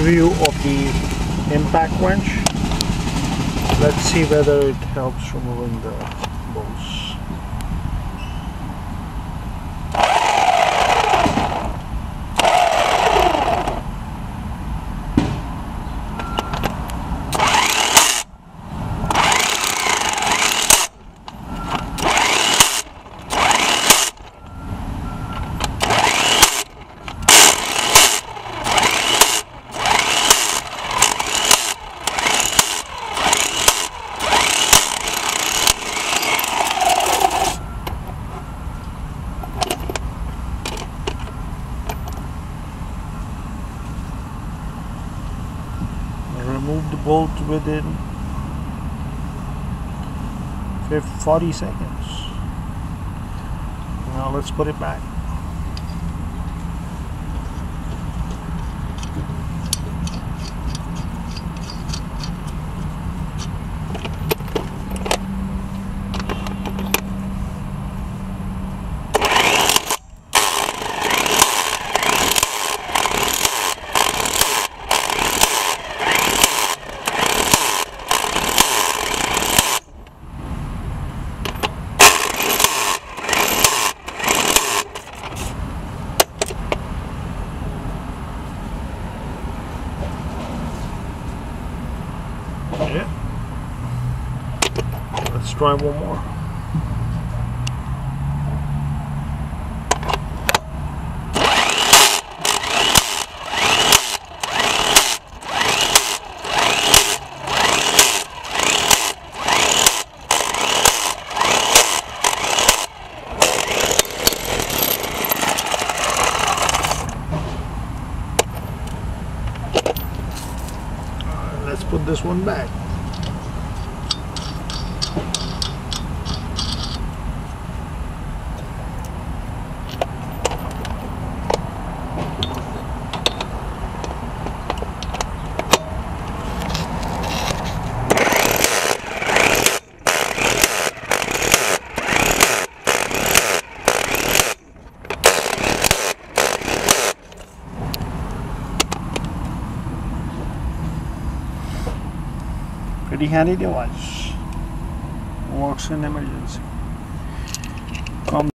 review of the impact wrench. Let's see whether it helps removing the bolts. Remove the bolt within 40 seconds. Now let's put it back. Yeah. Let's try one more. Let's put this one back. Pretty handy device. Works in emergency.